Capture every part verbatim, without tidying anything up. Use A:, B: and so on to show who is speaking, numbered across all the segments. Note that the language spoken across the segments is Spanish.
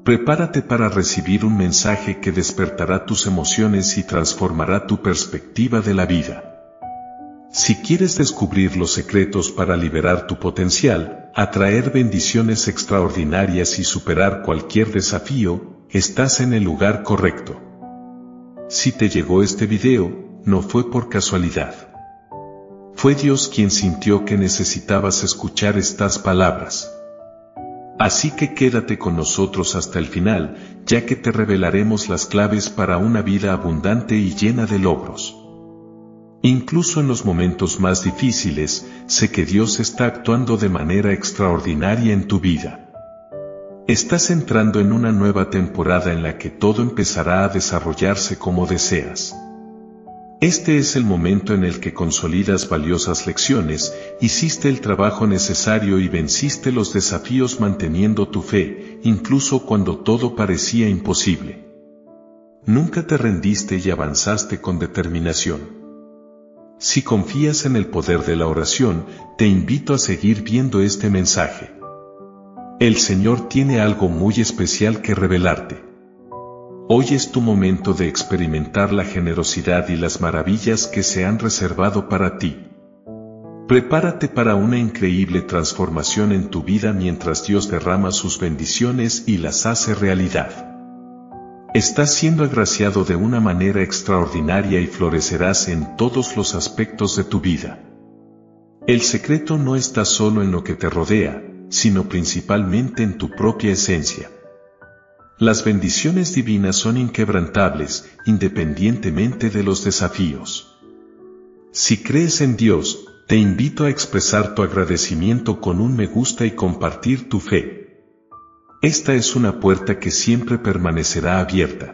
A: Prepárate para recibir un mensaje que despertará tus emociones y transformará tu perspectiva de la vida. Si quieres descubrir los secretos para liberar tu potencial, atraer bendiciones extraordinarias y superar cualquier desafío, estás en el lugar correcto. Si te llegó este video, no fue por casualidad. Fue Dios quien sintió que necesitabas escuchar estas palabras. Así que quédate con nosotros hasta el final, ya que te revelaremos las claves para una vida abundante y llena de logros. Incluso en los momentos más difíciles, sé que Dios está actuando de manera extraordinaria en tu vida. Estás entrando en una nueva temporada en la que todo empezará a desarrollarse como deseas. Este es el momento en el que consolidas valiosas lecciones, hiciste el trabajo necesario y venciste los desafíos manteniendo tu fe, incluso cuando todo parecía imposible. Nunca te rendiste y avanzaste con determinación. Si confías en el poder de la oración, te invito a seguir viendo este mensaje. El Señor tiene algo muy especial que revelarte. Hoy es tu momento de experimentar la generosidad y las maravillas que se han reservado para ti. Prepárate para una increíble transformación en tu vida mientras Dios derrama sus bendiciones y las hace realidad. Estás siendo agraciado de una manera extraordinaria y florecerás en todos los aspectos de tu vida. El secreto no está solo en lo que te rodea, sino principalmente en tu propia esencia. Las bendiciones divinas son inquebrantables, independientemente de los desafíos. Si crees en Dios, te invito a expresar tu agradecimiento con un me gusta y compartir tu fe. Esta es una puerta que siempre permanecerá abierta.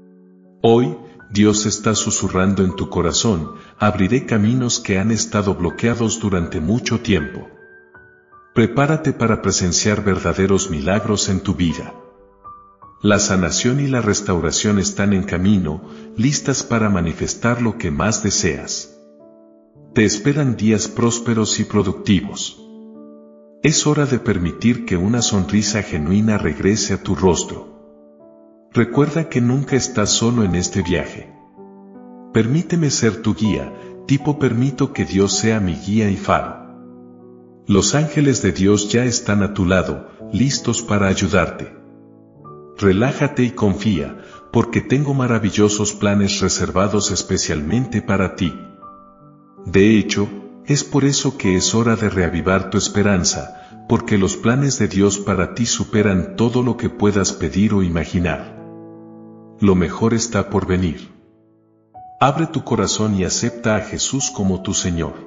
A: Hoy, Dios está susurrando en tu corazón, abriré caminos que han estado bloqueados durante mucho tiempo. Prepárate para presenciar verdaderos milagros en tu vida. La sanación y la restauración están en camino, listas para manifestar lo que más deseas. Te esperan días prósperos y productivos. Es hora de permitir que una sonrisa genuina regrese a tu rostro. Recuerda que nunca estás solo en este viaje. Permíteme ser tu guía, tipo permito que Dios sea mi guía y faro. Los ángeles de Dios ya están a tu lado, listos para ayudarte. Relájate y confía, porque tengo maravillosos planes reservados especialmente para ti. De hecho, es por eso que es hora de reavivar tu esperanza, porque los planes de Dios para ti superan todo lo que puedas pedir o imaginar. Lo mejor está por venir. Abre tu corazón y acepta a Jesús como tu Señor.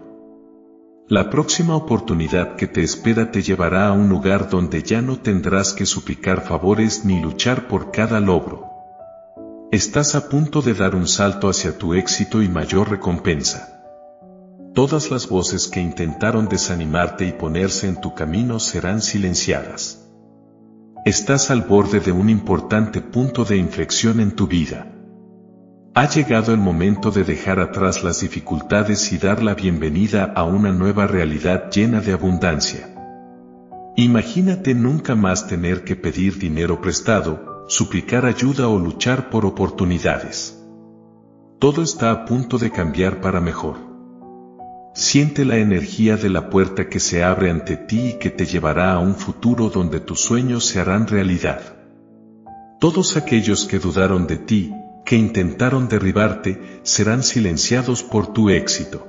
A: La próxima oportunidad que te espera te llevará a un lugar donde ya no tendrás que suplicar favores ni luchar por cada logro. Estás a punto de dar un salto hacia tu éxito y mayor recompensa. Todas las voces que intentaron desanimarte y ponerse en tu camino serán silenciadas. Estás al borde de un importante punto de inflexión en tu vida. Ha llegado el momento de dejar atrás las dificultades y dar la bienvenida a una nueva realidad llena de abundancia. Imagínate nunca más tener que pedir dinero prestado, suplicar ayuda o luchar por oportunidades. Todo está a punto de cambiar para mejor. Siente la energía de la puerta que se abre ante ti y que te llevará a un futuro donde tus sueños se harán realidad. Todos aquellos que dudaron de ti, que intentaron derribarte, serán silenciados por tu éxito.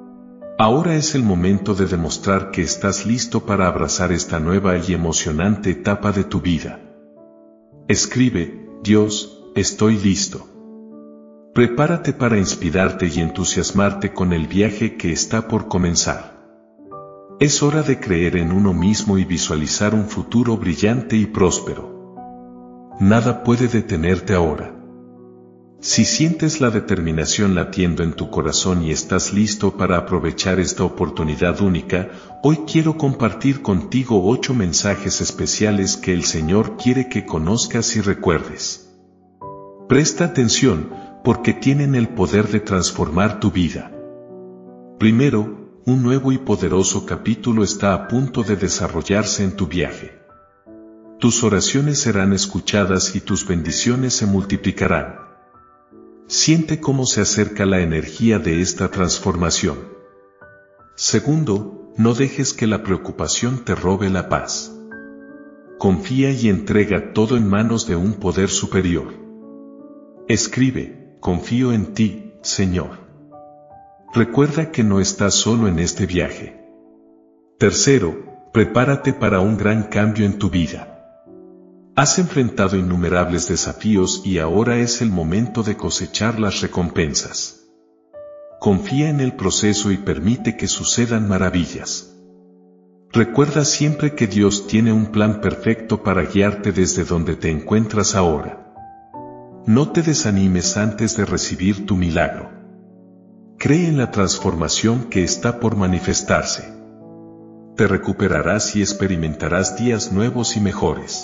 A: Ahora es el momento de demostrar que estás listo para abrazar esta nueva y emocionante etapa de tu vida. Escribe, Dios, estoy listo. Prepárate para inspirarte y entusiasmarte con el viaje que está por comenzar. Es hora de creer en uno mismo y visualizar un futuro brillante y próspero. Nada puede detenerte ahora. Si sientes la determinación latiendo en tu corazón y estás listo para aprovechar esta oportunidad única, hoy quiero compartir contigo ocho mensajes especiales que el Señor quiere que conozcas y recuerdes. Presta atención, porque tienen el poder de transformar tu vida. Primero, un nuevo y poderoso capítulo está a punto de desarrollarse en tu viaje. tus oraciones serán escuchadas y tus bendiciones se multiplicarán. Siente cómo se acerca la energía de esta transformación. Segundo, no dejes que la preocupación te robe la paz. Confía y entrega todo en manos de un poder superior. Escribe, confío en ti, Señor. Recuerda que no estás solo en este viaje. Tercero, prepárate para un gran cambio en tu vida. Has enfrentado innumerables desafíos y ahora es el momento de cosechar las recompensas. Confía en el proceso y permite que sucedan maravillas. Recuerda siempre que Dios tiene un plan perfecto para guiarte desde donde te encuentras ahora. No te desanimes antes de recibir tu milagro. Cree en la transformación que está por manifestarse. Te recuperarás y experimentarás días nuevos y mejores.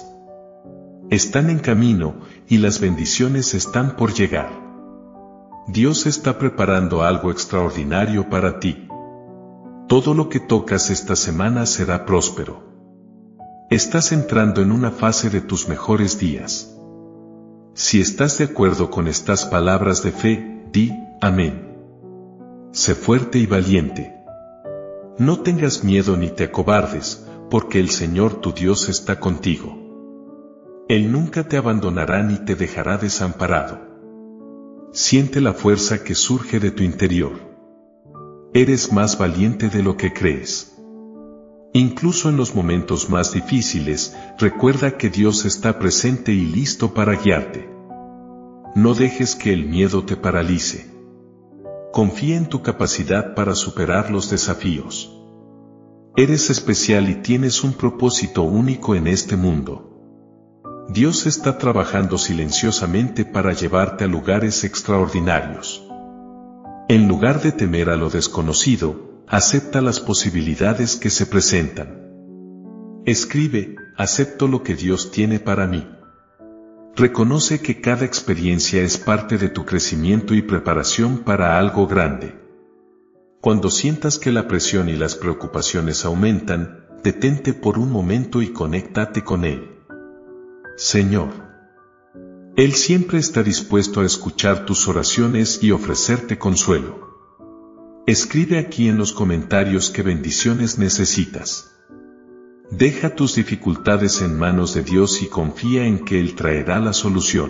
A: Están en camino y las bendiciones están por llegar. Dios está preparando algo extraordinario para ti. Todo lo que tocas esta semana será próspero. Estás entrando en una fase de tus mejores días. Si estás de acuerdo con estas palabras de fe, di, amén. Sé fuerte y valiente. No tengas miedo ni te acobardes, porque el Señor tu Dios está contigo. Él nunca te abandonará ni te dejará desamparado. Siente la fuerza que surge de tu interior. Eres más valiente de lo que crees. Incluso en los momentos más difíciles, recuerda que Dios está presente y listo para guiarte. No dejes que el miedo te paralice. Confía en tu capacidad para superar los desafíos. Eres especial y tienes un propósito único en este mundo. Dios está trabajando silenciosamente para llevarte a lugares extraordinarios. En lugar de temer a lo desconocido, acepta las posibilidades que se presentan. Escribe, acepto lo que Dios tiene para mí. Reconoce que cada experiencia es parte de tu crecimiento y preparación para algo grande. Cuando sientas que la presión y las preocupaciones aumentan, detente por un momento y conéctate con Él. Señor. Él siempre está dispuesto a escuchar tus oraciones y ofrecerte consuelo. Escribe aquí en los comentarios qué bendiciones necesitas. Deja tus dificultades en manos de Dios y confía en que Él traerá la solución.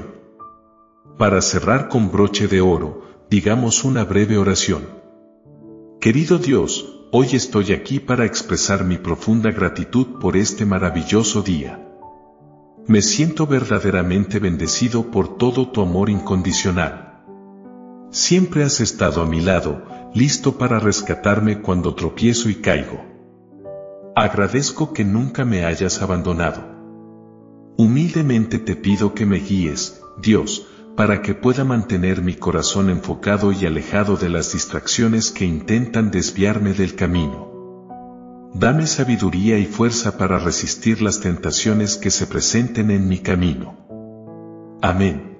A: Para cerrar con broche de oro, digamos una breve oración. Querido Dios, hoy estoy aquí para expresar mi profunda gratitud por este maravilloso día. Me siento verdaderamente bendecido por todo tu amor incondicional. Siempre has estado a mi lado, listo para rescatarme cuando tropiezo y caigo. Agradezco que nunca me hayas abandonado. Humildemente te pido que me guíes, Dios, para que pueda mantener mi corazón enfocado y alejado de las distracciones que intentan desviarme del camino. Dame sabiduría y fuerza para resistir las tentaciones que se presenten en mi camino. Amén.